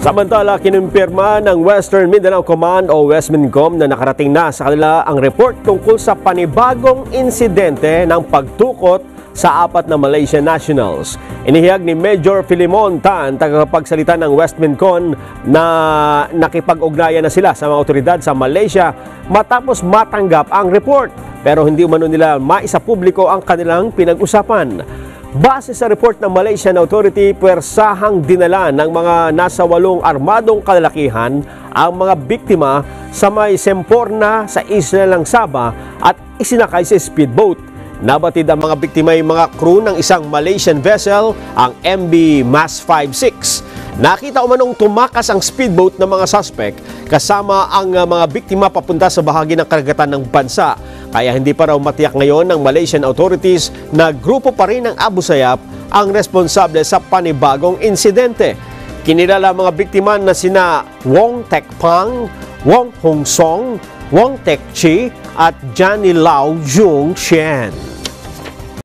Samantala, kinumpirma ng Western Mindanao Command o West Mincom na nakarating na sa kanila ang report tungkol sa panibagong insidente ng pagtukot sa 4 na Malaysian nationals. Inihayag ni Major Filimon Tan, tagapagsalita ng West Mincom, na nakipag-ugnayan na sila sa mga otoridad sa Malaysia matapos matanggap ang report. Pero hindi umano nila maisapubliko ang kanilang pinag-usapan. Base sa report ng Malaysian Authority, puwersahang dinala ng mga nasa 8 armadong kalalakihan ang mga biktima sa may Sempurna sa isla ng Saba at isinakay sa speedboat. Nabatid ang mga biktima ay mga crew ng isang Malaysian vessel, ang MV Mas 56. Nakita umanong tumakas ang speedboat ng mga suspect kasama ang mga biktima papunta sa bahagi ng karagatan ng bansa. Kaya hindi pa raw matiyak ngayon ng Malaysian authorities na grupo pa rin ng Abu Sayyaf ang responsable sa panibagong insidente. Kinilala ang mga biktima na sina Wong Tek Pang, Wong Hong Song, Wong Tek Chi at Johnny Lau Jung Chen.